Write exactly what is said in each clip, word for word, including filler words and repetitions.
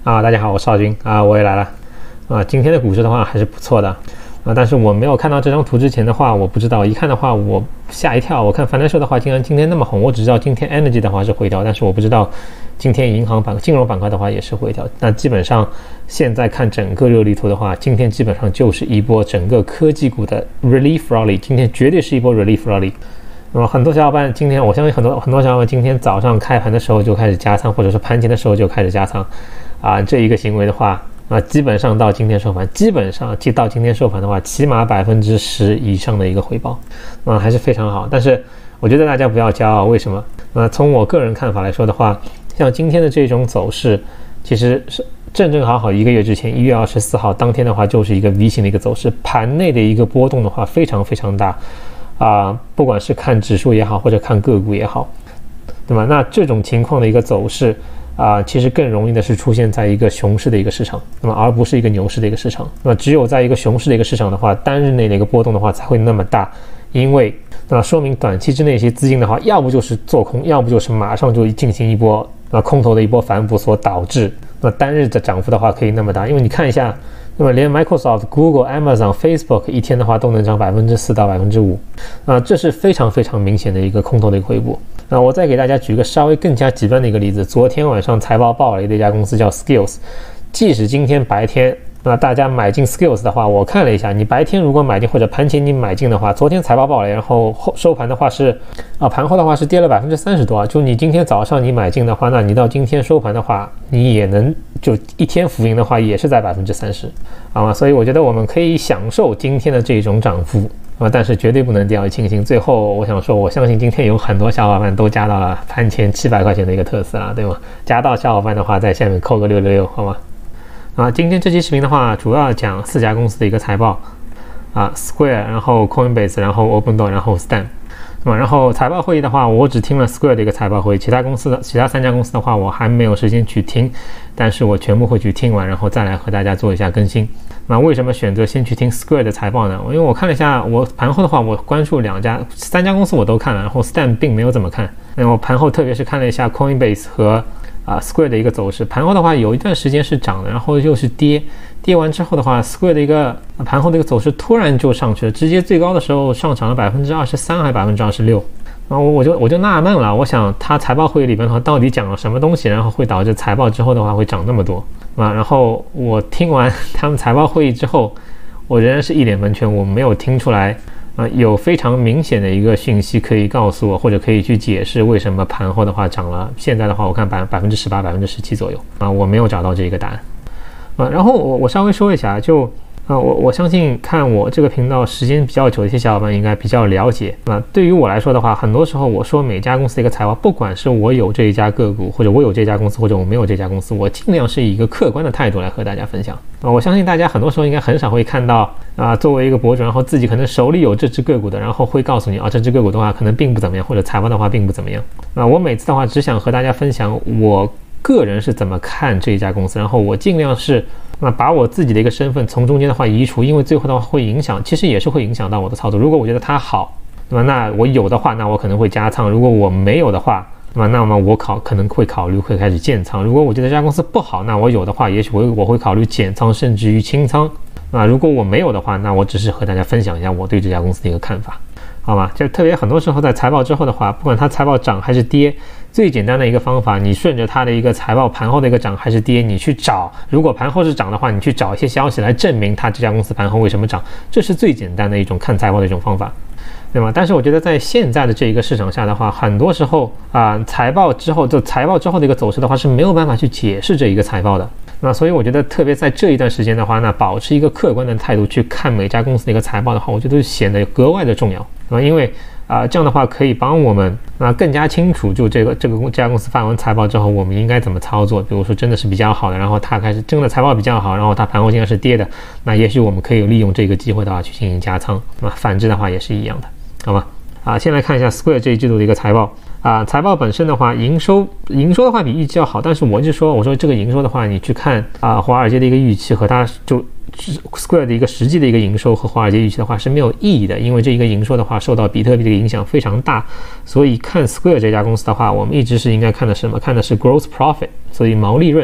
啊，大家好，我是邵军啊，我也来了啊。今天的股市的话还是不错的啊，但是我没有看到这张图之前的话，我不知道，一看的话我吓一跳。我看 Financial 的话，竟然今天那么红，我只知道今天 Energy 的话是回调，但是我不知道今天银行板、金融板块的话也是回调。那基本上现在看整个热力图的话，今天基本上就是一波整个科技股的 Relief Rally， 今天绝对是一波 Relief Rally。那么很多小伙伴今天，我相信很多很多小伙伴今天早上开盘的时候就开始加仓，或者说盘前的时候就开始加仓，啊，这一个行为的话，啊，基本上到今天收盘，基本上到今天收盘的话，起码百分之十以上的一个回报，啊，还是非常好。但是我觉得大家不要骄傲，为什么？啊，从我个人看法来说的话，像今天的这种走势，其实是正正好好一个月之前，一月二十四号当天的话，就是一个 V 型的一个走势，盘内的一个波动的话非常非常大。啊，不管是看指数也好，或者看个股也好，对吧？那这种情况的一个走势啊，其实更容易的是出现在一个熊市的一个市场，那么而不是一个牛市的一个市场。那么只有在一个熊市的一个市场的话，单日内的一个波动的话才会那么大，因为那说明短期之内一些资金的话，要不就是做空，要不就是马上就进行一波啊空头的一波反补所导致，那单日的涨幅的话可以那么大，因为你看一下。那么连 Microsoft、Google、Amazon、Facebook 一天的话都能涨百分之四到百分之五，啊，这是非常非常明显的一个空头的一个回补。那我再给大家举一个稍微更加极端的一个例子，昨天晚上财报爆雷的一家公司叫 Skills， 即使今天白天那大家买进 Skills 的话，我看了一下，你白天如果买进或者盘前你买进的话，昨天财报爆雷，然后后收盘的话是啊，盘后的话是跌了百分之三十多啊。就你今天早上你买进的话，那你到今天收盘的话，你也能就一天浮盈的话，也是在百分之三十，好吗？所以我觉得我们可以享受今天的这种涨幅啊，但是绝对不能掉以轻心。最后我想说，我相信今天有很多小伙伴都加到了盘前七百块钱的一个特斯拉，对吗？加到小伙伴的话，在下面扣个六六六，好吗？啊，今天这期视频的话，主要讲四家公司的一个财报，啊 ，Square， 然后 Coinbase， 然后 OpenDoor， 然后 Stan。那么，然后财报会议的话，我只听了 Square 的一个财报会议，其他公司的其他三家公司的话，我还没有时间去听，但是我全部会去听完，然后再来和大家做一下更新。那为什么选择先去听 Square 的财报呢？因为我看了一下，我盘后的话，我关注两家、三家公司我都看了，然后 Stan 并没有怎么看。那我盘后特别是看了一下 Coinbase 和啊 Square 的一个走势，盘后的话有一段时间是涨的，然后又是跌，跌完之后的话 ，Square 的一个盘后的一个走势突然就上去了，直接最高的时候上涨了百分之二十三还百分之二十六，然后我就我就纳闷了，我想他财报会议里边的话到底讲了什么东西，然后会导致财报之后的话会涨那么多啊？然后我听完他们财报会议之后，我仍然是一脸蒙圈，我没有听出来。啊，有非常明显的一个讯息可以告诉我，或者可以去解释为什么盘后的话涨了。现在的话，我看百百分之十八、百分之十七左右啊，我没有找到这个答案啊。然后我我稍微说一下，就啊，我我相信看我这个频道时间比较久的一些小伙伴应该比较了解啊。对于我来说的话，很多时候我说每家公司的一个财报，不管是我有这一家个股，或者我有这家公司，或者我没有这家公司，我尽量是以一个客观的态度来和大家分享啊。我相信大家很多时候应该很少会看到啊，作为一个博主，然后自己可能手里有这只个股的，然后会告诉你啊，这只个股的话可能并不怎么样，或者财报的话并不怎么样啊。我每次的话只想和大家分享我个人是怎么看这一家公司，然后我尽量是那把我自己的一个身份从中间的话移除，因为最后的话会影响，其实也是会影响到我的操作。如果我觉得它好，那么那我有的话，那我可能会加仓；如果我没有的话，那么那么我考可能会考虑会开始建仓。如果我觉得这家公司不好，那我有的话，也许我我会考虑减仓，甚至于清仓。啊，如果我没有的话，那我只是和大家分享一下我对这家公司的一个看法，好吗？就特别很多时候在财报之后的话，不管它财报涨还是跌，最简单的一个方法，你顺着它的一个财报盘后的一个涨还是跌，你去找，如果盘后是涨的话，你去找一些消息来证明它这家公司盘后为什么涨，这是最简单的一种看财报的一种方法，对吗？但是我觉得在现在的这一个市场下的话，很多时候啊、呃，财报之后就财报之后的一个走势的话是没有办法去解释这一个财报的。那所以我觉得特别在这一段时间的话，那保持一个客观的态度去看每家公司的一个财报的话，我觉得显得格外的重要啊，因为啊、呃、这样的话可以帮我们啊更加清楚，就这个这个这家公司发完财报之后，我们应该怎么操作。比如说真的是比较好的，然后它开始真的财报比较好，然后它盘后竟然是跌的，那也许我们可以利用这个机会的话去进行加仓啊，反之的话也是一样的，好吗？啊，先来看一下 Square 这一季度的一个财报。啊，财报本身的话，营收营收的话比预期要好，但是我就说，我说这个营收的话，你去看啊，华尔街的一个预期和它就 Square 的一个实际的一个营收和华尔街预期的话是没有意义的，因为这一个营收的话受到比特币的影响非常大，所以看 Square 这家公司的话，我们一直是应该看的什么？看的是 gross profit， 所以毛利润。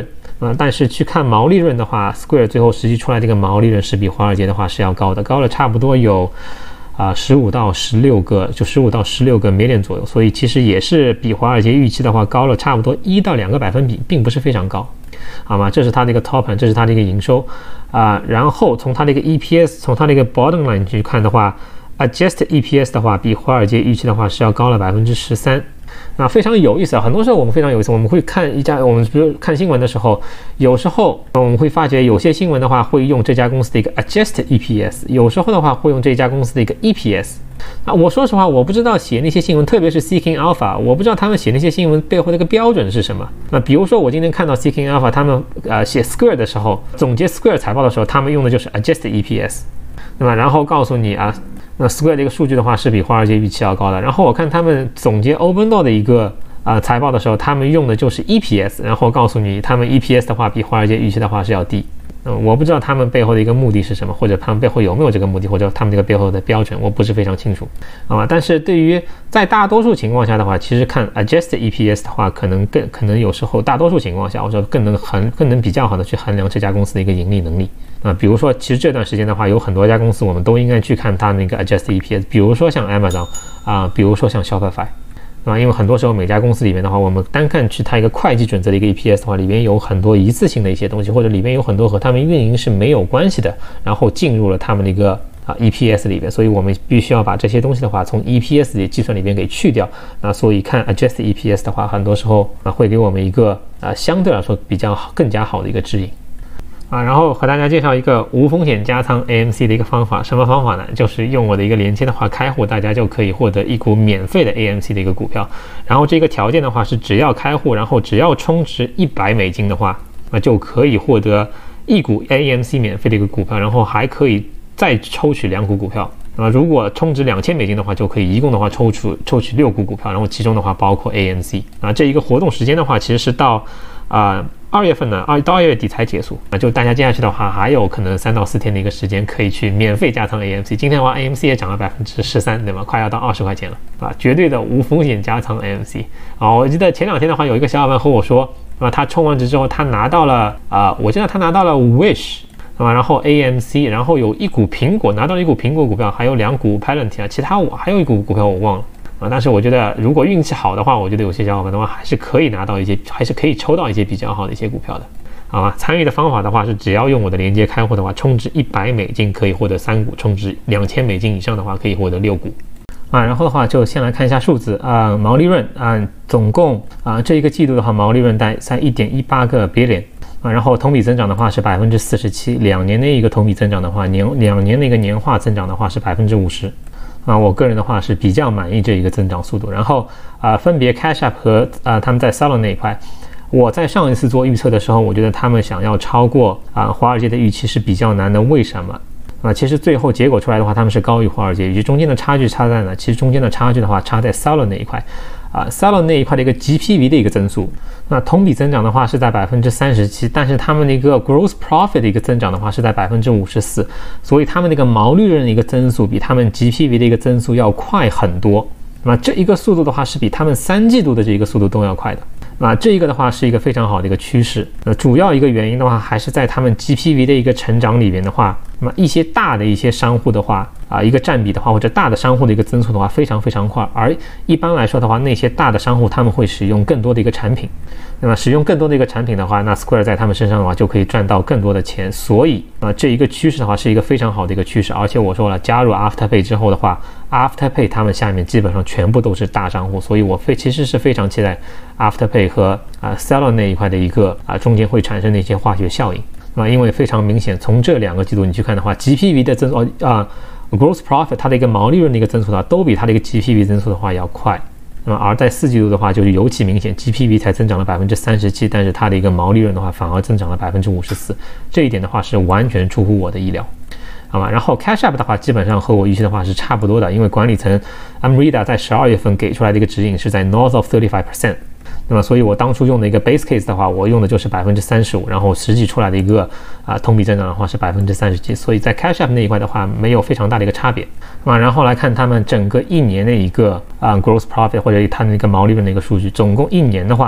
呃，但是去看毛利润的话 ，Square 最后实际出来这个毛利润是比华尔街的话是要高的，高了差不多有啊十五到十六个，就十五到十六个 million 左右，所以其实也是比华尔街预期的话高了差不多一到两个百分比，并不是非常高，好吗？这是它的一个 top line， 这是它的一个营收啊、呃，然后从它的一个 E P S， 从它的一个 bottom line 去看的话 ，adjusted E P S 的话比华尔街预期的话是要高了百分之十三。那非常有意思啊！很多时候我们非常有意思，我们会看一家，我们比如看新闻的时候，有时候我们会发觉有些新闻的话会用这家公司的一个 adjusted E P S， 有时候的话会用这家公司的一个 E P S。啊，我说实话，我不知道写那些新闻，特别是 Seeking Alpha， 我不知道他们写那些新闻背后的一个标准是什么。那比如说我今天看到 Seeking Alpha 他们呃写 Square 的时候，总结 Square 财报的时候，他们用的就是 adjusted E P S， 对吧？然后告诉你啊。那 Square 的一个数据的话是比华尔街预期要高的，然后我看他们总结 OpenDoor 的一个啊、呃、财报的时候，他们用的就是 E P S， 然后告诉你他们 E P S 的话比华尔街预期的话是要低。嗯，我不知道他们背后的一个目的是什么，或者他们背后有没有这个目的，或者他们这个背后的标准，我不是非常清楚，好吧？但是对于在大多数情况下的话，其实看 adjusted E P S 的话，可能更可能有时候大多数情况下，我说更能衡更能比较好的去衡量这家公司的一个盈利能力。啊、呃，比如说，其实这段时间的话，有很多家公司，我们都应该去看它那个 adjusted E P S， 比如说像 Amazon 啊、呃，比如说像 Shopify。啊，因为很多时候每家公司里面的话，我们单看去它一个会计准则的一个 E P S 的话，里面有很多一次性的一些东西，或者里面有很多和他们运营是没有关系的，然后进入了他们的一个啊 E P S 里边，所以我们必须要把这些东西的话从 E P S 的计算里边给去掉。那所以看 adjusted E P S 的话，很多时候啊会给我们一个啊相对来说比较更加好的一个指引。啊，然后和大家介绍一个无风险加仓 A M C 的一个方法，什么方法呢？就是用我的一个连接的话开户，大家就可以获得一股免费的 A M C 的一个股票。然后这个条件的话是，只要开户，然后只要充值一百美金的话，那就可以获得一股 A M C 免费的一个股票，然后还可以再抽取两股股票。啊，如果充值两千美金的话，就可以一共的话抽出抽取六股股票，然后其中的话包括 A M C。啊，这一个活动时间的话，其实是到啊。呃二月份呢，二到二月底才结束啊，就大家接下去的话，还有可能三到四天的一个时间可以去免费加仓 A M C。今天的话 ，A M C 也涨了百分之十三，对吗？快要到二十块钱了啊，绝对的无风险加仓 A M C 啊！我记得前两天的话，有一个小伙伴和我说啊，他充完值之后，他拿到了啊，我记得他拿到了 Wish 啊，然后 A M C， 然后有一股苹果，拿到了一股苹果股票，还有两股 Palantir， 其他我还有一股股票我忘了。啊，但是我觉得如果运气好的话，我觉得有些小伙伴的话还是可以拿到一些，还是可以抽到一些比较好的一些股票的，好吧？参与的方法的话是，只要用我的连接开户的话，充值一百美金可以获得三股，充值两千美金以上的话可以获得六股。啊，然后的话就先来看一下数字啊、呃，毛利润啊、呃，总共啊、呃、这一个季度的话，毛利润在在一点一八个 billion 啊，然后同比增长的话是百分之四十七，两年的一个同比增长的话，年两年的一个年化增长的话是百分之五十。啊，我个人的话是比较满意这一个增长速度。然后啊、呃，分别 Cash App 和啊、呃、他们在 Salon 那一块，我在上一次做预测的时候，我觉得他们想要超过啊、呃、华尔街的预期是比较难的。为什么？啊，其实最后结果出来的话，他们是高于华尔街预期，中间的差距差在哪？其实中间的差距的话，差在 Salon 那一块。啊 ，Salon 那一块的一个 G P V 的一个增速，那同比增长的话是在百分之三十七，但是他们的一个 gross profit 的一个增长的话是在百分之五十四，所以他们那个毛利润的一个增速比他们 G P V 的一个增速要快很多。那这一个速度的话是比他们三季度的这一个速度都要快的。那这一个的话是一个非常好的一个趋势。那主要一个原因的话还是在他们 G P V 的一个成长里面的话，那么一些大的一些商户的话啊，一个占比的话或者大的商户的一个增速的话非常非常快。而一般来说的话，那些大的商户他们会使用更多的一个产品。那么使用更多的一个产品的话，那 Square 在他们身上的话就可以赚到更多的钱。所以啊，这一个趋势的话是一个非常好的一个趋势。而且我说了，加入 Afterpay 之后的话 ，Afterpay 他们下面基本上全部都是大商户，所以我非其实是非常期待 Afterpay 和啊 Salon 那一块的一个啊中间会产生的一些化学效应啊，因为非常明显，从这两个季度你去看的话 ，G P V 的增速啊 ，gross profit 它的一个毛利润的一个增速的话，都比它的一个 G P V 增速的话要快。那么而在四季度的话，就是尤其明显 ，G P V 才增长了百分之三十七，但是它的一个毛利润的话，反而增长了百分之五十四，这一点的话是完全出乎我的意料。好吧，然后 Cash App 的话，基本上和我预期的话是差不多的，因为管理层 Amrita 在十二月份给出来的一个指引是在 north of thirty-five percent。那么，所以我当初用的一个 base case 的话，我用的就是百分之三十五，然后实际出来的一个啊同比增长的话是百分之三十七，所以在 Cash App 那一块的话没有非常大的一个差别啊。然后来看他们整个一年的一个啊 gross profit 或者它的一个毛利润的一个数据，总共一年的话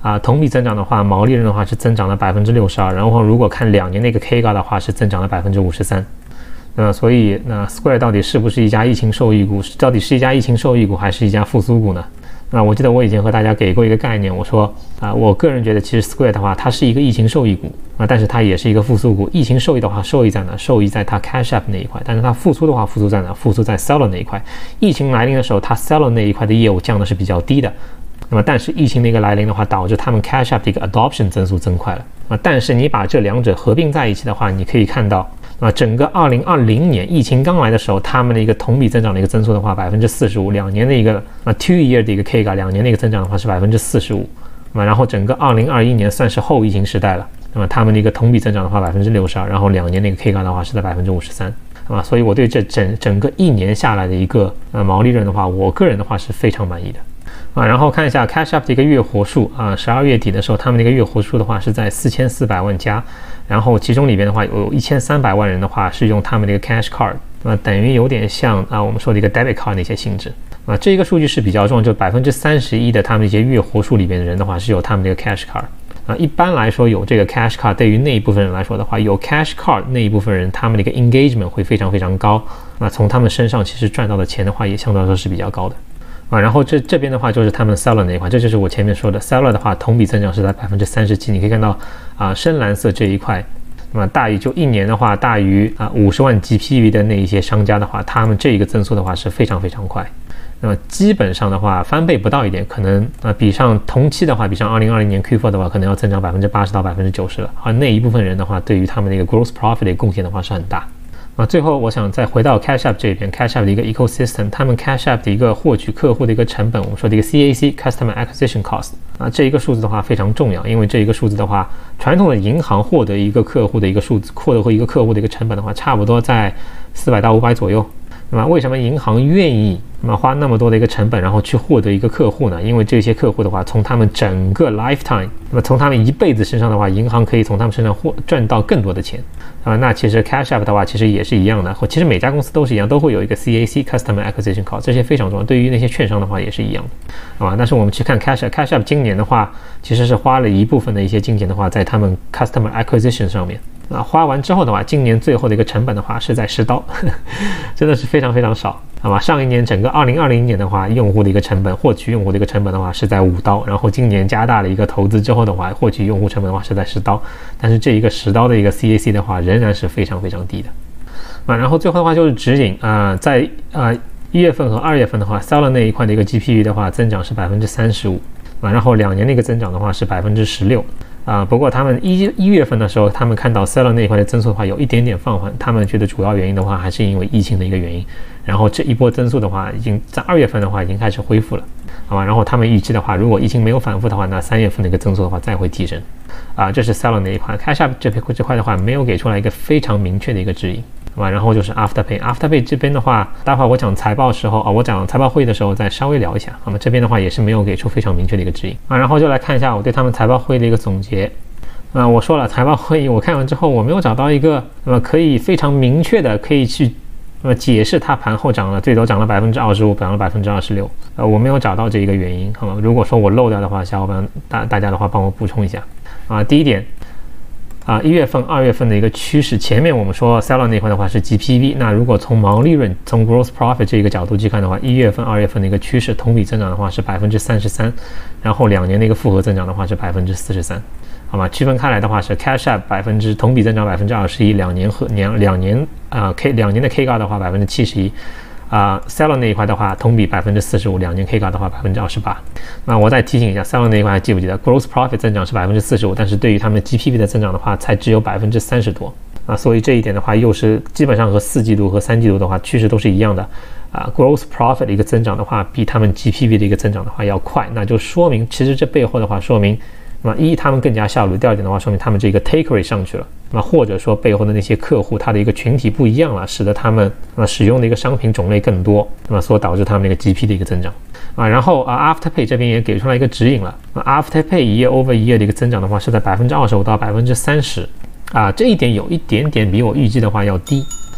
啊，同比增长的话，毛利润的话是增长了百分之六十二，然后如果看两年那个 K 高的话是增长了百分之五十三。那么所以那 Square 到底是不是一家疫情受益股？到底是一家疫情受益股还是一家复苏股呢？那我记得我以前和大家给过一个概念，我说啊，我个人觉得其实 Square 的话，它是一个疫情受益股啊，但是它也是一个复苏股。疫情受益的话，受益在哪？受益在它 Cash App 那一块，但是它复苏的话，复苏在哪？复苏在 Seller 那一块。疫情来临的时候，它 Seller 那一块的业务降的是比较低的。那么，但是疫情的一个来临的话，导致他们 Cash App 的一个 adoption 增速增快了啊。但是你把这两者合并在一起的话，你可以看到啊，整个二零二零年疫情刚来的时候，他们的一个同比增长的一个增速的话，百分之四十五，两年的一个啊 two year 的一个 K 嘎，两年的一个增长的话是百分之四十五啊。然后整个二零二一年算是后疫情时代了，那么他们的一个同比增长的话百分之六十二，然后两年的一个 K 嘎的话是在百分之五十三啊。所以我对这整整个一年下来的一个呃毛利润的话，我个人的话是非常满意的。啊，然后看一下 Cash App 的一个月活数啊，十二月底的时候，他们的一个月活数的话是在四千四百万加，然后其中里边的话有一千三百万人的话是用他们的一个 Cash Card， 啊，等于有点像啊我们说的一个 Debit Card 那些性质啊，这个数据是比较重要，就百分之三十一的他们一些月活数里边的人的话是有他们的一个 Cash Card。啊，一般来说有这个 Cash Card 对于那一部分人来说的话，有 Cash Card 那一部分人他们的一个 engagement 会非常非常高，那从他们身上其实赚到的钱的话也相对来说是比较高的。啊，然后这这边的话就是他们 Seller 那一块，这就是我前面说的 Seller 的话，同比增长是在百分之三十七。你可以看到啊，深蓝色这一块，那么大于就一年的话，大于啊五十万 G P V 的那一些商家的话，他们这一个增速的话是非常非常快。那么基本上的话，翻倍不到一点，可能啊比上同期的话，比上二零二零年 Q 四 的话，可能要增长百分之八十到百分之九十了。而那一部分人的话，对于他们的一个 gross profit 的贡献的话是很大。啊，最后我想再回到 Cash App 这边 ，Cash App 的一个 ecosystem， 他们 Cash App 的一个获取客户的一个成本，我们说的一个 C A C（Customer Acquisition Cost） 啊，这一个数字的话非常重要，因为这一个数字的话，传统的银行获得一个客户的一个数字，获得一个客户的一个成本的话，差不多在四百到五百左右。那么为什么银行愿意那么花那么多的一个成本，然后去获得一个客户呢？因为这些客户的话，从他们整个 lifetime， 那么从他们一辈子身上的话，银行可以从他们身上获赚到更多的钱啊。那其实 Cash App 的话，其实也是一样的，其实每家公司都是一样，都会有一个 C A C（Customer Acquisition Cost）， 这些非常重要。对于那些券商的话也是一样的，好吧？但是我们去看 Cash App，Cash App 今年的话，其实是花了一部分的一些金钱的话，在他们 Customer Acquisition 上面。啊，花完之后的话，今年最后的一个成本的话是在十刀，呵呵真的是非常非常少，好吧？上一年整个二零二零年的话，用户的一个成本，获取用户的一个成本的话是在五刀，然后今年加大了一个投资之后的话，获取用户成本的话是在十刀，但是这一个十刀的一个 C A C 的话，仍然是非常非常低的。啊，然后最后的话就是指引啊、呃，在啊一月份和二月份的话 ，Seller 那一块的一个 G P V 的话，增长是百分之三十五，啊，然后两年的一个增长的话是百分之十六。啊，不过他们一一月份的时候，他们看到 Seller 那一块的增速的话有一点点放缓，他们觉得主要原因的话还是因为疫情的一个原因。然后这一波增速的话，已经在二月份的话已经开始恢复了，好吧？然后他们预期的话，如果疫情没有反复的话，那三月份的一个增速的话再会提升。啊，这是 Seller 那一块 ，Cash App 这这块的话没有给出来一个非常明确的一个指引。好吧，然后就是 Afterpay，Afterpay 这边的话，待会儿我讲财报时候啊，我讲财报会议的时候再稍微聊一下。那么这边的话也是没有给出非常明确的一个指引啊。然后就来看一下我对他们财报会议的一个总结。啊，我说了财报会议，我看完之后我没有找到一个那么可以非常明确的可以去那么解释它盘后涨了最多涨了百分之二十五，涨了百分之二十六。呃，我没有找到这一个原因，好吗？如果说我漏掉的话，小伙伴大大家的话帮我补充一下啊。第一点。啊，一月份、二月份的一个趋势，前面我们说 Seller 那块的话是 G P V， 那如果从毛利润、从 gross profit 这一个角度去看的话，一月份、二月份的一个趋势，同比增长的话是百分之三十三，然后两年的一个复合增长的话是百分之四十三，好吗？区分开来的话是 Cash App 百分之同比增长百分之二十一，两年和两两年啊、呃、K 两年的 K 高的话百分之七十一。啊、呃、，Seller 那一块的话，同比百分之四十五，两年 K 高的话百分之二十八。那我再提醒一下 ，Seller 那一块还记不记得 ，gross profit 增长是百分之四十五，但是对于他们的 G P V 的增长的话，才只有百分之三十多啊，所以这一点的话，又是基本上和四季度和三季度的话趋势都是一样的啊。gross profit 的一个增长的话，比他们 G P V 的一个增长的话要快，那就说明其实这背后的话说明。那么一，他们更加效率；第二点的话，说明他们这个 take rate 上去了。那么或者说背后的那些客户，他的一个群体不一样了，使得他们那么使用的一个商品种类更多，那么所导致他们那个 G P 的一个增长。啊，然后啊 ，Afterpay 这边也给出来一个指引了。啊 ，Afterpay 一页 over 一页的一个增长的话，是在百分之二十五到百分之三十。啊，这一点有一点点比我预计的话要低。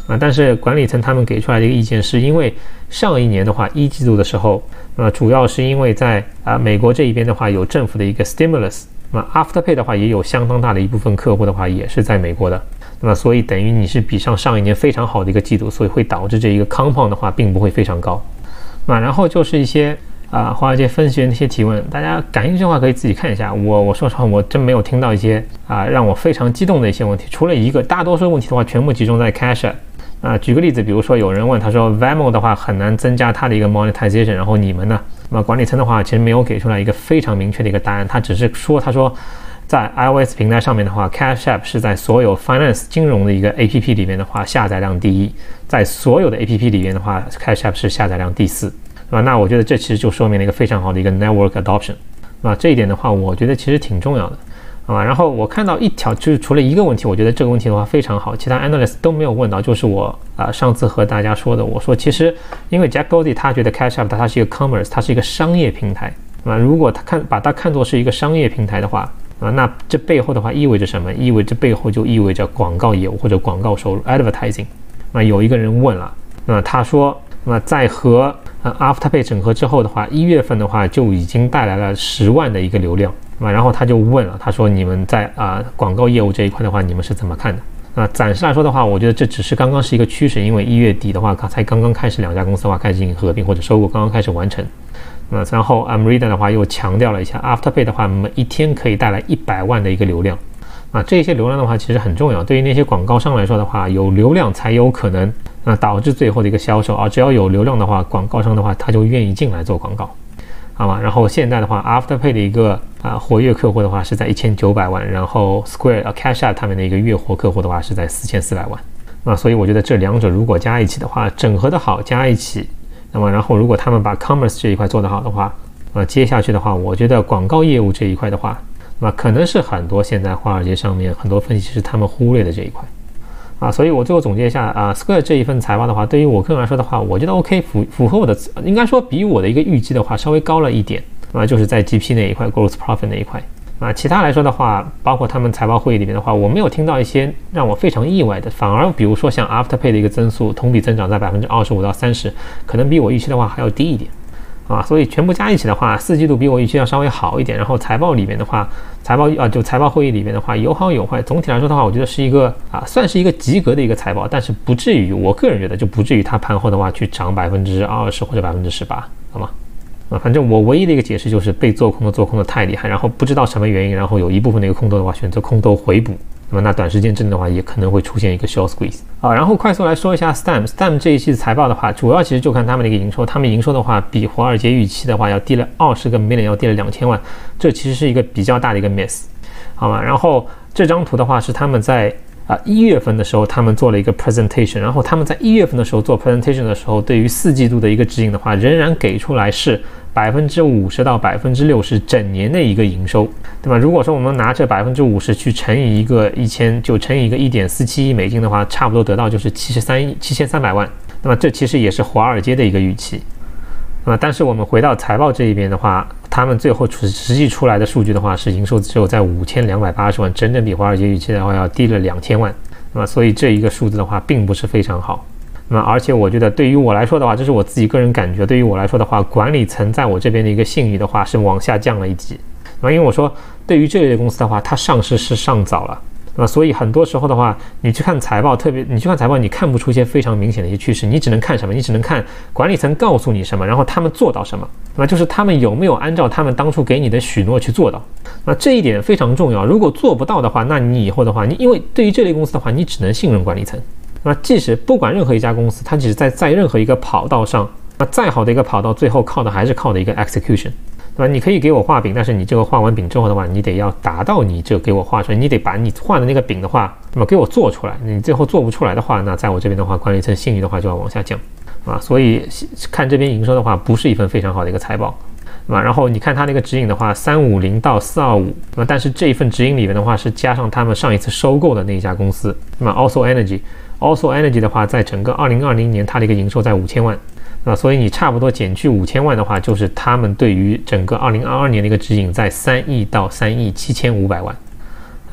啊，但是管理层他们给出来的一个意见是因为上一年的话一季度的时候，呃，主要是因为在啊美国这一边的话有政府的一个 stimulus， 那么 Afterpay 的话也有相当大的一部分客户的话也是在美国的，那么所以等于你是比上上一年非常好的一个季度，所以会导致这一个 compound 的话并不会非常高。啊，然后就是一些啊华尔街分析员的一些提问，大家感兴趣的话可以自己看一下。我我说实话，我真没有听到一些啊让我非常激动的一些问题，除了一个，大多数问题的话全部集中在 Cash App。啊，举个例子，比如说有人问他说 Venmo 的话很难增加它的一个 monetization， 然后你们呢？那么管理层的话其实没有给出来一个非常明确的一个答案，他只是说他说在 iOS 平台上面的话 Cash App 是在所有 finance 金融的一个 A P P 里面的话下载量第一，在所有的 A P P 里面的话 Cash App 是下载量第四，啊，那我觉得这其实就说明了一个非常好的一个 network adoption， 啊，这一点的话我觉得其实挺重要的。啊，然后我看到一条，就是除了一个问题，我觉得这个问题的话非常好，其他 analyst 都没有问到，就是我啊、呃、上次和大家说的，我说其实因为 Jack Dorsey 他觉得 Cash App 它是一个 commerce， 它是一个商业平台，啊，如果他看把它看作是一个商业平台的话，啊，那这背后的话意味着什么？意味着背后就意味着广告业务或者广告收入 advertising。那有一个人问了，那他说，那在和呃 Afterpay 整合之后的话，一月份的话就已经带来了十万的一个流量。啊，然后他就问了，他说你们在啊、呃、广告业务这一块的话，你们是怎么看的？啊，暂时来说的话，我觉得这只是刚刚是一个趋势，因为一月底的话，才刚刚开始两家公司的话开始进行合并或者收购，刚刚开始完成。那、啊、然后 Amrita 的话又强调了一下 ，Afterpay 的话，每一天可以带来一百万的一个流量。啊，这些流量的话其实很重要，对于那些广告商来说的话，有流量才有可能啊导致最后的一个销售啊，只要有流量的话，广告商的话他就愿意进来做广告。好吗？然后现在的话 ，Afterpay 的一个啊活跃客户的话是在一千九百万，然后 Square 啊 Cash App 他们的一个月活客户的话是在四千四百万。啊，所以我觉得这两者如果加一起的话，整合的好加一起，那么然后如果他们把 Commerce 这一块做得好的话，啊接下去的话，我觉得广告业务这一块的话，那可能是很多现在华尔街上面很多分析师他们忽略的这一块。啊，所以我最后总结一下啊 ，Square 这一份财报的话，对于我个人来说的话，我觉得 OK， 符符合我的，应该说比我的一个预计的话稍微高了一点啊，就是在 G P 那一块 ，Gross Profit 那一块啊，其他来说的话，包括他们财报会议里面的话，我没有听到一些让我非常意外的，反而比如说像 Afterpay 的一个增速，同比增长在百分之二十五到三十，可能比我预期的话还要低一点。啊，所以全部加一起的话，四季度比我预期要稍微好一点。然后财报里面的话，财报啊就财报会议里面的话有好有坏。总体来说的话，我觉得是一个啊算是一个及格的一个财报，但是不至于，我个人觉得就不至于它盘后的话去涨百分之二十或者百分之十八，好吗？啊，反正我唯一的一个解释就是被做空的做空的太厉害，然后不知道什么原因，然后有一部分的一个空头的话选择空头回补。那么那短时间之内的话，也可能会出现一个 short squeeze 啊。然后快速来说一下 Stam，Stam 这一期的财报的话，主要其实就看他们的一个营收，他们营收的话比华尔街预期的话要低了二十个 million， 要低了两千万，这其实是一个比较大的一个 miss， 好吗？然后这张图的话是他们在啊一月份的时候他们做了一个 presentation， 然后他们在一月份的时候做 presentation 的时候，对于四季度的一个指引的话，仍然给出来是百分之五十到百分之六十整年的一个营收，对吧？如果说我们拿这百分之五十去乘以一个一千，就乘以一个一点四七亿美金的话，差不多得到就是七十三亿七千三百万。那么这其实也是华尔街的一个预期。那么但是我们回到财报这一边的话，他们最后实际出来的数据的话是营收只有在五千两百八十万，整整比华尔街预期的话要低了两千万。那么所以这一个数字的话并不是非常好。那么而且我觉得对于我来说的话，这是我自己个人感觉，对于我来说的话，管理层在我这边的一个信誉的话是往下降了一级。那么因为我说对于这类公司的话，它上市是上早了，那么所以很多时候的话，你去看财报，特别你去看财报，你看不出一些非常明显的一些趋势，你只能看什么？你只能看管理层告诉你什么，然后他们做到什么。那么就是他们有没有按照他们当初给你的许诺去做到。那这一点非常重要。如果做不到的话，那你以后的话，你因为对于这类公司的话，你只能信任管理层。那即使不管任何一家公司，它只是在在任何一个跑道上，那再好的一个跑道，最后靠的还是靠的一个 execution， 对吧？你可以给我画饼，但是你这个画完饼之后的话，你得要达到你这给我画出来，你得把你画的那个饼的话，那么给我做出来。你最后做不出来的话，那在我这边的话，管理层信誉的话就要往下降啊。所以看这边营收的话，不是一份非常好的一个财报。啊，然后你看它那个指引的话，三五零到四二五，那么但是这一份指引里面的话是加上他们上一次收购的那一家公司，那么 Also Energy。Also Energy 的话，在整个二零二零年它的一个营收在五千万，那所以你差不多减去五千万的话，就是他们对于整个二零二二年的一个指引在三亿到三亿七千五百万。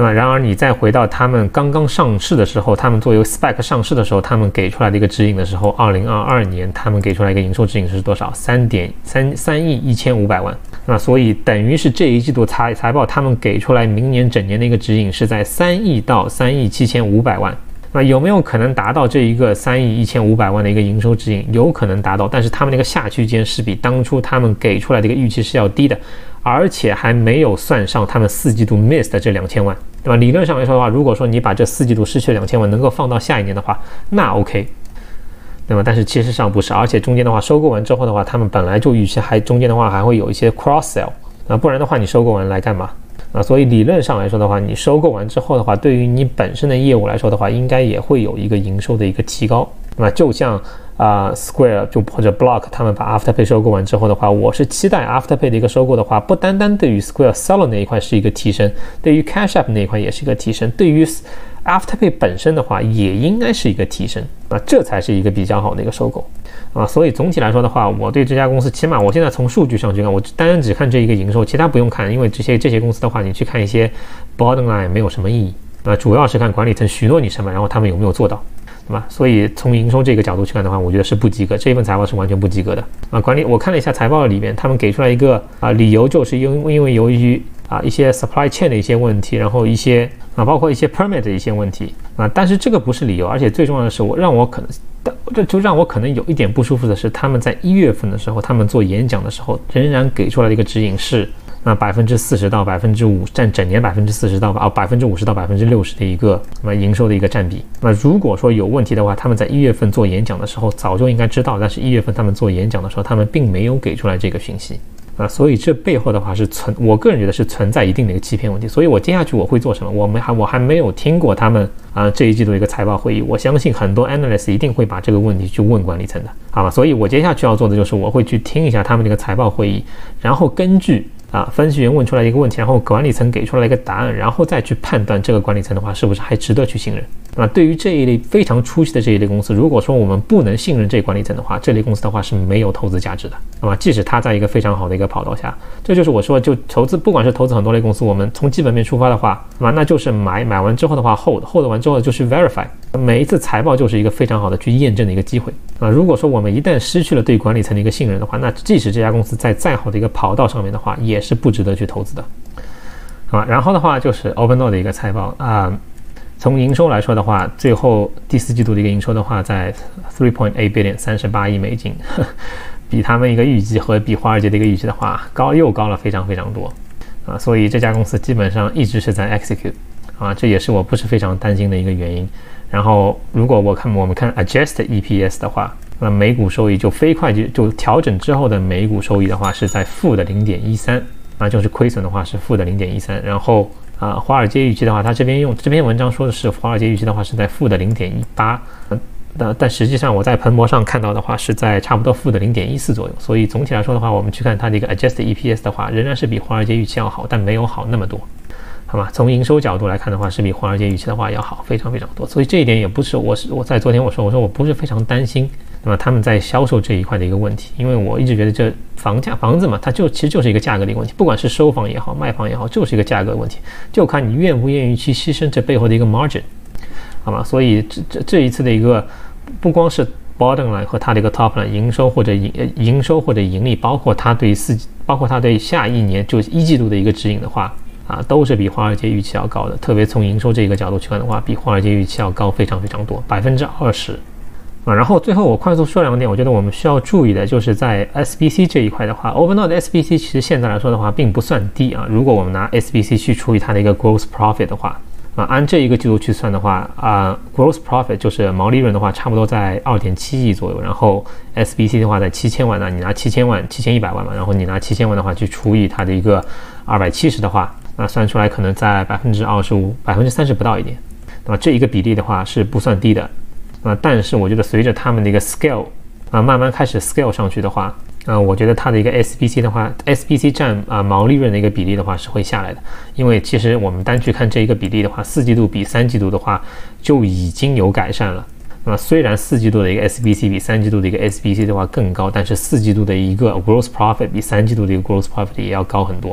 那么然而你再回到他们刚刚上市的时候，他们作为 spec 上市的时候，他们给出来的一个指引的时候，二零二二年他们给出来一个营收指引是多少？三点三三亿一千五百万。那所以等于是这一季度财财报他们给出来明年整年的一个指引是在三亿到三亿七千五百万。那有没有可能达到这一个三亿一千五百万的一个营收指引？有可能达到，但是他们那个下区间是比当初他们给出来的一个预期是要低的，而且还没有算上他们四季度 miss 的这两千万，对吧？理论上来说的话，如果说你把这四季度失去的两千万能够放到下一年的话，那 OK， 对吧？但是其实上不是，而且中间的话收购完之后的话，他们本来就预期还中间的话还会有一些 cross sell， 啊，不然的话你收购完来干嘛？啊，所以理论上来说的话，你收购完之后的话，对于你本身的业务来说的话，应该也会有一个营收的一个提高。那么就像啊、呃、Square 就或者 Block 他们把 Afterpay 收购完之后的话，我是期待 Afterpay 的一个收购的话，不单单对于 Square Seller 那一块是一个提升，对于 Cash App 那一块也是一个提升，对于 Afterpay 本身的话也应该是一个提升啊，这才是一个比较好的一个收购啊。所以总体来说的话，我对这家公司，起码我现在从数据上去看，我单单只看这一个营收，其他不用看，因为这些这些公司的话，你去看一些 bottom line 没有什么意义啊，主要是看管理层许诺你什么，然后他们有没有做到。对吧？所以从营收这个角度去看的话，我觉得是不及格，这份财报是完全不及格的啊。管理我看了一下财报里面，他们给出来一个啊理由，就是因因为由于啊一些 supply chain 的一些问题，然后一些啊包括一些 permit 的一些问题啊，但是这个不是理由，而且最重要的是，我让我可能这就让我可能有一点不舒服的是，他们在一月份的时候，他们做演讲的时候，仍然给出来的一个指引是。那百分之四十到百分之五占整年百分之四十到啊百分之五十到百分之六十的一个那么营收的一个占比。那如果说有问题的话，他们在一月份做演讲的时候早就应该知道，但是一月份他们做演讲的时候，他们并没有给出来这个讯息啊，所以这背后的话是存，我个人觉得是存在一定的一个欺骗问题。所以我接下去我会做什么？我们还我还没有听过他们啊这一季度的一个财报会议，我相信很多 analyst 一定会把这个问题去问管理层的，好吧？所以我接下去要做的就是我会去听一下他们这个财报会议，然后根据。啊，分析员问出来一个问题，然后管理层给出来一个答案，然后再去判断这个管理层的话是不是还值得去信任。啊，对于这一类非常出息的这一类公司，如果说我们不能信任这管理层的话，这类公司的话是没有投资价值的，好吧？即使它在一个非常好的一个跑道下，这就是我说，就投资，不管是投资很多类公司，我们从基本面出发的话，啊，那就是买买完之后的话 hold hold 完之后就是 verify， 每一次财报就是一个非常好的去验证的一个机会。啊，如果说我们一旦失去了对管理层的一个信任的话，那即使这家公司在再好的一个跑道上面的话，也是不值得去投资的，好吧？然后的话就是 OpenDoor 的一个财报啊。从营收来说的话，最后第四季度的一个营收的话，在 三点八 billion 三十八亿美金，呵比他们一个预计和比华尔街的一个预计的话高又高了非常非常多啊，所以这家公司基本上一直是在 execute 啊，这也是我不是非常担心的一个原因。然后如果我看我们看 adjusted E P S 的话，那每股收益就飞快就就调整之后的每股收益的话是在负的 零点一三， 啊，就是亏损的话是负的 零点一三， 然后啊，华尔街预期的话，他这边用这篇文章说的是华尔街预期的话是在负的 零点一八， 但但实际上我在彭博上看到的话是在差不多负的 零点一四 左右，所以总体来说的话，我们去看它的一个 adjusted E P S 的话，仍然是比华尔街预期要好，但没有好那么多，好吧？从营收角度来看的话，是比华尔街预期的话要好非常非常多，所以这一点也不是我是我在昨天我说我说我不是非常担心。那么他们在销售这一块的一个问题，因为我一直觉得这房价房子嘛，它就其实就是一个价格的一个问题，不管是收房也好，卖房也好，就是一个价格问题，就看你愿不愿意去牺牲这背后的一个 margin， 好吗？所以这这这一次的一个不光是 bottom line 和它的一个 top line 营收或者营营收或者盈利，包括它对四包括它对下一年就一季度的一个指引的话啊，都是比华尔街预期要高的，特别从营收这个角度去看的话，比华尔街预期要高非常非常多，百分之二十。啊，然后最后我快速说两点，我觉得我们需要注意的就是在 S B C 这一块的话 ，OpenDoor 的 S B C 其实现在来说的话并不算低啊。如果我们拿 S B C 去除以它的一个 gross profit 的话，啊，按这一个季度去算的话，啊 gross profit 就是毛利润的话，差不多在 二点七亿左右，然后 S B C 的话在七千万呢，你拿七千万七千一百万嘛，然后你拿七千万的话去除以它的一个二百七十的话，那算出来可能在百分之二十五、百分之三十不到一点，那么这一个比例的话是不算低的。啊，但是我觉得随着他们的一个 scale 啊慢慢开始 scale 上去的话，啊，我觉得它的一个 S B C 的话 ，S B C 占啊毛利润的一个比例的话是会下来的，因为其实我们单去看这一个比例的话，四季度比三季度的话就已经有改善了。那么虽然四季度的一个 S B C 比三季度的一个 S B C 的话更高，但是四季度的一个 gross profit 比三季度的一个 gross profit 也要高很多。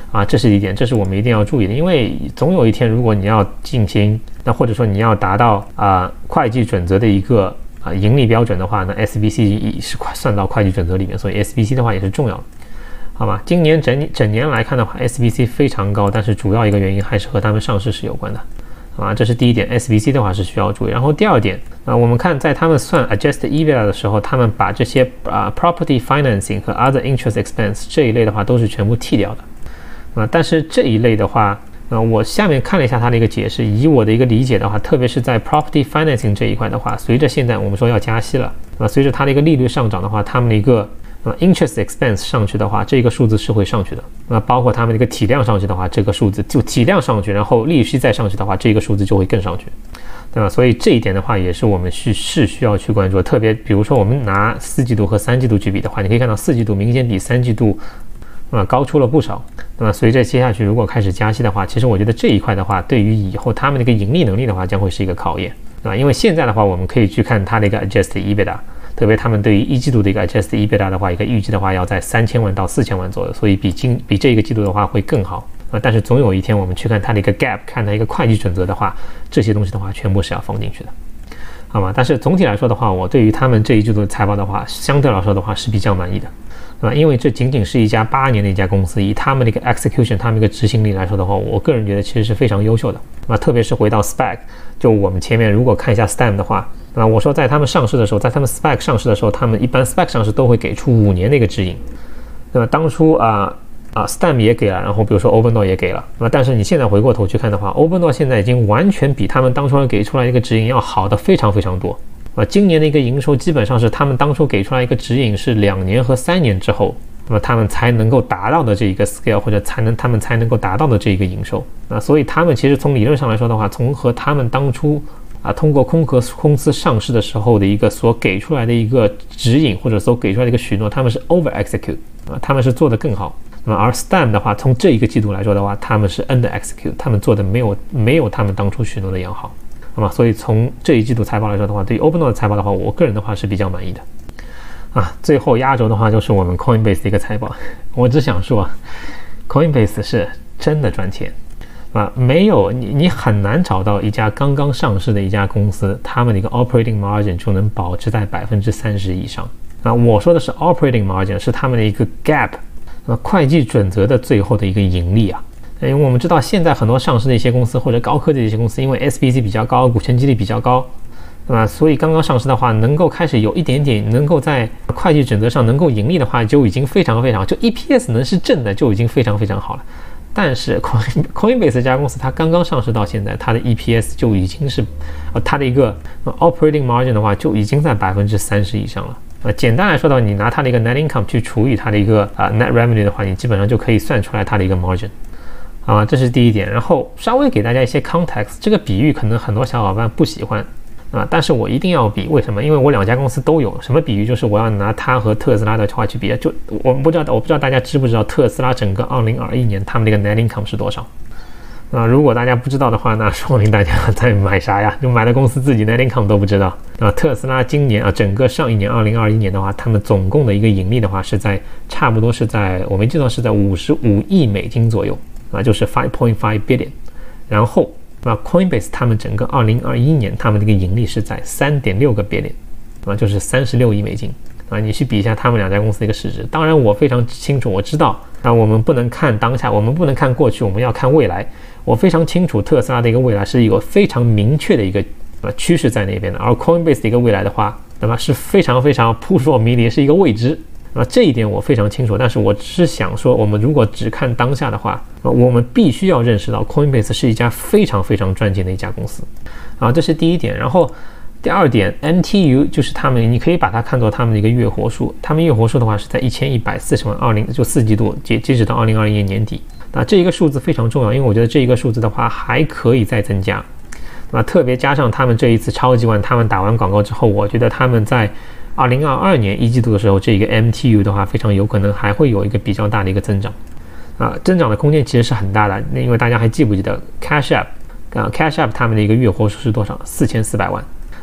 啊，这是一点，这是我们一定要注意的，因为总有一天，如果你要进行，那或者说你要达到啊会计准则的一个啊盈利标准的话，那 S B C 也是算到会计准则里面，所以 S B C 的话也是重要的，好吧？今年整整年来看的话 ，S B C 非常高，但是主要一个原因还是和他们上市是有关的。啊，这是第一点 ，S B C 的话是需要注意。然后第二点，啊，我们看在他们算 Adjusted EBITDA 的时候，他们把这些啊 Property Financing 和 Other Interest Expense 这一类的话都是全部剔掉的。啊，但是这一类的话，啊，我下面看了一下它的一个解释，以我的一个理解的话，特别是在 Property Financing 这一块的话，随着现在我们说要加息了，啊，随着它的一个利率上涨的话，他们的一个呃 interest expense 上去的话，这个数字是会上去的。那包括他们的一个体量上去的话，这个数字就体量上去，然后利息再上去的话，这个数字就会更上去，对吧？所以这一点的话，也是我们是是需要去关注的。特别比如说我们拿四季度和三季度去比的话，你可以看到四季度明显比三季度啊高出了不少。那么随着接下去如果开始加息的话，其实我觉得这一块的话，对于以后他们的一个盈利能力的话，将会是一个考验，对吧？因为现在的话，我们可以去看它的一个 adjusted EBITDA。特别他们对于一季度的一个 Adjusted EBITDA 的话，一个预计的话要在三千万到四千万左右，所以比今比这个季度的话会更好啊。但是总有一天我们去看它的一个 gap， 看它一个会计准则的话，这些东西的话全部是要放进去的，好吗？但是总体来说的话，我对于他们这一季度的财报的话，相对来说的话是比较满意的，啊，因为这仅仅是一家八年的一家公司，以他们的一个 execution， 他们一个执行力来说的话，我个人觉得其实是非常优秀的啊。特别是回到 S P A C， 就我们前面如果看一下 S T E M 的话。啊，我说在他们上市的时候，在他们 S P A C 上市的时候，他们一般 S P A C 上市都会给出五年的一个指引。那么当初啊啊 S T E M 也给了，然后比如说 Opendoor 也给了。那么但是你现在回过头去看的话 ，Opendoor 现在已经完全比他们当初给出来一个指引要好的非常非常多。啊，今年的一个营收基本上是他们当初给出来一个指引是两年和三年之后，那么他们才能够达到的这一个 scale， 或者才能他们才能够达到的这一个营收。啊，所以他们其实从理论上来说的话，从和他们当初啊，通过空壳公司上市的时候的一个所给出来的一个指引，或者所给出来的一个许诺，他们是 over execute 啊，他们是做得更好。那么而 S T E M 的话，从这一个季度来说的话，他们是 under execute， 他们做的没有没有他们当初许诺的要好。那么所以从这一季度财报来说的话，对于 Opendoor 的财报的话，我个人的话是比较满意的。啊，最后压轴的话就是我们 Coinbase 的一个财报，我只想说 ，Coinbase 是真的赚钱。啊，没有你，你很难找到一家刚刚上市的一家公司，他们的一个 operating margin 就能保持在百分之三十以上。啊，我说的是 operating margin， 是他们的一个 gap， 啊，会计准则的最后的一个盈利啊。因为我们知道现在很多上市的一些公司或者高科技的一些公司，因为 S B C 比较高，股权激励比较高，对吧？所以刚刚上市的话，能够开始有一点点能够在会计准则上能够盈利的话，就已经非常非常，就 E P S 能是正的就已经非常非常好了。但是 Coinbase 这家公司它刚刚上市到现在，它的 E P S 就已经是，呃，它的一个 operating margin 的话就已经在百分之三十以上了。呃，简单来说的话，你拿它的一个 net income 去除以它的一个啊、呃、net revenue 的话，你基本上就可以算出来它的一个 margin。啊，这是第一点。然后稍微给大家一些 context， 这个比喻可能很多小伙伴不喜欢。啊，但是我一定要比，为什么？因为我两家公司都有。什么比喻？就是我要拿它和特斯拉的话去比。就我们不知道，我不知道大家知不知道特斯拉整个二零二一年他们的一个 net income 是多少？啊，如果大家不知道的话，那说明大家在买啥呀？就买的公司自己 net income 都不知道。啊，特斯拉今年啊，整个上一年二零二一年的话，他们总共的一个盈利的话是在差不多是在我没记错是在五十五亿美金左右啊，就是 five point five billion。然后啊 ，Coinbase 他们整个二零二一年他们的一个盈利是在三点六个 billion， 啊，就是三十六亿美金啊。你去比一下他们两家公司的一个市值。当然，我非常清楚，我知道啊，我们不能看当下，我们不能看过去，我们要看未来。我非常清楚特斯拉的一个未来是有非常明确的一个呃趋势在那边的，而 Coinbase 的一个未来的话，那么是非常非常扑朔迷离，是一个未知。啊，这一点我非常清楚，但是我只是想说，我们如果只看当下的话，啊，我们必须要认识到 Coinbase 是一家非常非常赚钱的一家公司，啊，这是第一点。然后第二点 ，N T U 就是他们，你可以把它看作他们的一个月活数，他们月活数的话是在一千一百四十万，二零就四季度截截止到二零二一年年底，那这一个数字非常重要，因为我觉得这一个数字的话还可以再增加，那特别加上他们这一次超级碗，他们打完广告之后，我觉得他们在二零二二年一季度的时候，这个 M T U 的话非常有可能还会有一个比较大的一个增长，啊，增长的空间其实是很大的。因为大家还记不记得 Cash App 啊 ，Cash App 他们的一个月活数是多少？四千四百万。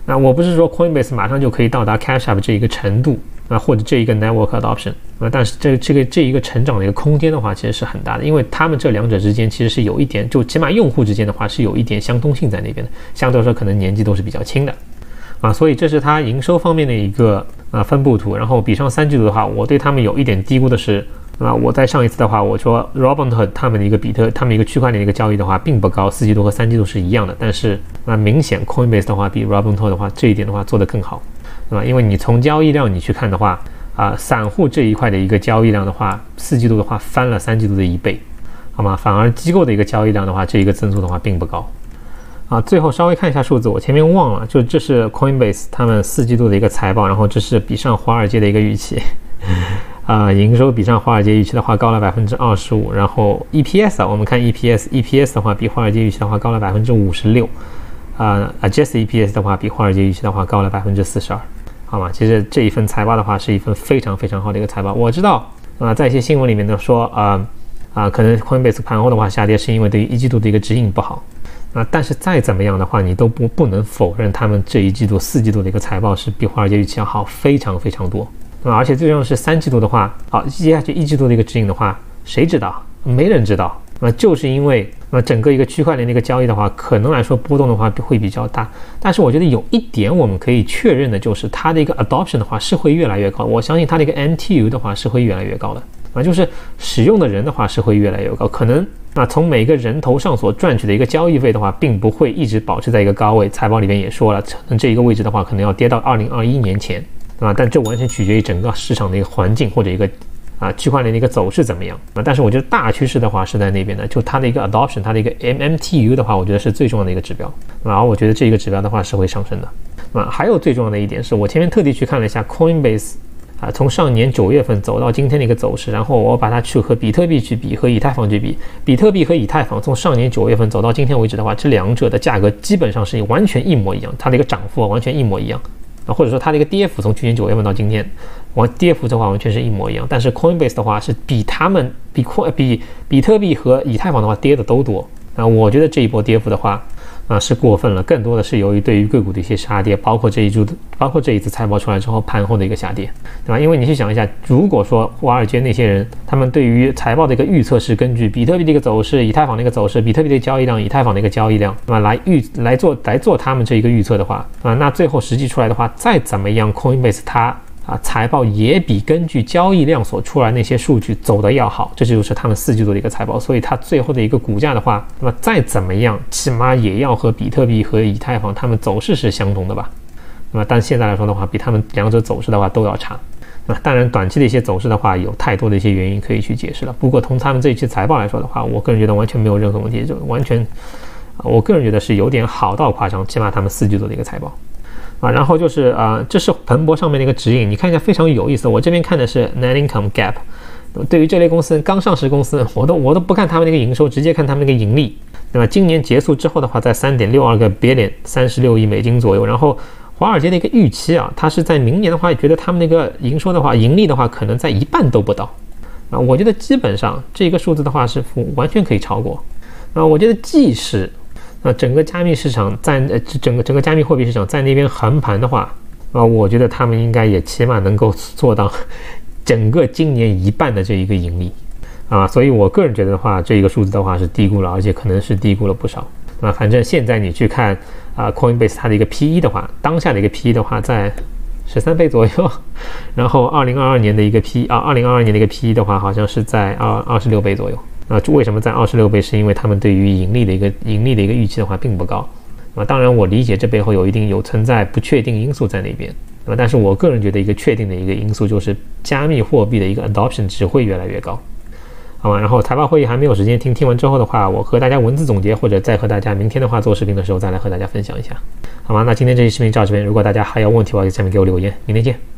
那我不是说 Coinbase 马上就可以到达 Cash App 这一个程度啊，或者这一个 Network Adoption 啊，但是这这个这一个成长的一个空间的话，其实是很大的，因为他们这两者之间其实是有一点，就起码用户之间的话是有一点相通性在那边的，相对来说可能年纪都是比较轻的啊，所以这是它营收方面的一个啊分布图。然后比上三季度的话，我对他们有一点低估的是。啊，我在上一次的话，我说 Robinhood 他们的一个比特，他们一个区块链的一个交易的话，并不高，四季度和三季度是一样的。但是啊，明显 Coinbase 的话比 Robinhood 的话这一点的话做得更好，对吧？因为你从交易量你去看的话，啊，散户这一块的一个交易量的话，四季度的话翻了三季度的一倍，好吗？反而机构的一个交易量的话，这一个增速的话并不高。啊，最后稍微看一下数字，我前面忘了，就这是 Coinbase 他们四季度的一个财报，然后这是比上华尔街的一个预期。啊、呃，营收比上华尔街预期的话高了百分之二十五，然后 E P S 啊，我们看 E P S，E P S 的话比华尔街预期的话高了百分之五十六，啊 ，Adjusted E P S 的话比华尔街预期的话高了百分之四十二，好吗？其实这一份财报的话是一份非常非常好的一个财报。我知道啊、呃，在一些新闻里面呢说啊啊、呃呃，可能 Coinbase 盘后的话下跌是因为对于一季度的一个指引不好。啊，但是再怎么样的话，你都不不能否认他们这一季度、四季度的一个财报是比华尔街预期要好非常非常多。啊，而且最重要的是三季度的话，好，接下去一季度的一个指引的话，谁知道？没人知道。啊，就是因为啊，整个一个区块链的一个交易的话，可能来说波动的话会比较大。但是我觉得有一点我们可以确认的就是，它的一个 adoption 的话是会越来越高。我相信它的一个 M T U 的话是会越来越高的。啊，就是使用的人的话是会越来越高，可能啊从每个人头上所赚取的一个交易费的话，并不会一直保持在一个高位。财报里面也说了，可能这一个位置的话，可能要跌到二零二一年前，啊，但这完全取决于整个市场的一个环境或者一个啊区块链的一个走势怎么样。啊，但是我觉得大趋势的话是在那边的，就它的一个 adoption， 它的一个 M M T U 的话，我觉得是最重要的一个指标。然后我觉得这一个指标的话是会上升的。啊，还有最重要的一点是我前面特地去看了一下 Coinbase。啊，从上年九月份走到今天的一个走势，然后我把它去和比特币去比，和以太坊去比，比特币和以太坊从上年九月份走到今天为止的话，这两者的价格基本上是完全一模一样，它的一个涨幅完全一模一样啊，或者说它的一个跌幅从去年九月份到今天，完跌幅的话完全是一模一样。但是 Coinbase 的话是比他们比比比特币和以太坊的话跌的都多啊，我觉得这一波跌幅的话。啊，是过分了，更多的是由于对于个股的一些杀跌，包括这一注，包括这一次财报出来之后盘后的一个下跌，对吧？因为你去想一下，如果说华尔街那些人，他们对于财报的一个预测是根据比特币的一个走势、以太坊的一个走势、比特币的交易量、以太坊的一个交易量，对吧？来预来做来做他们这一个预测的话，啊，那最后实际出来的话，再怎么样 ，Coinbase 它。啊，财报也比根据交易量所出来那些数据走得要好，这就是他们四季度的一个财报，所以它最后的一个股价的话，那么再怎么样，起码也要和比特币和以太坊它们走势是相同的吧？那么但现在来说的话，比他们两者走势的话都要差。啊，当然短期的一些走势的话，有太多的一些原因可以去解释了。不过从他们这一期财报来说的话，我个人觉得完全没有任何问题，就完全，我个人觉得是有点好到夸张，起码他们四季度的一个财报。啊，然后就是啊、呃，这是彭博上面的一个指引，你看一下非常有意思。我这边看的是 Net Income Gap， 对于这类公司刚上市公司，我都我都不看他们那个营收，直接看他们那个盈利。那么今年结束之后的话，在 三点六二个 billion， 三十六亿美金左右。然后华尔街的一个预期啊，它是在明年的话，觉得他们那个营收的话，盈利的话，可能在一半都不到。啊，我觉得基本上这个数字的话是完全可以超过。啊，我觉得即使那整个加密市场在呃整个整个加密货币市场在那边横盘的话，啊，我觉得他们应该也起码能够做到整个今年一半的这一个盈利，啊，所以我个人觉得的话，这一个数字的话是低估了，而且可能是低估了不少。啊，反正现在你去看啊 ，Coinbase 它的一个 P E 的话，当下的一个 P E 的话在十三倍左右，然后二零二二年的一个 P 啊，二零二二年的一个 P E 的话，好像是在二二十六倍左右。啊，为什么在二十六倍？是因为他们对于盈利的一个盈利的一个预期的话并不高。啊，当然我理解这背后有一定有存在不确定因素在那边。啊，但是我个人觉得一个确定的一个因素就是加密货币的一个 adoption 只会越来越高。好吧，然后财报会议还没有时间听，听完之后的话，我和大家文字总结，或者再和大家明天的话做视频的时候再来和大家分享一下。好吗？那今天这期视频到这边，如果大家还有问题的话，在下面给我留言。明天见。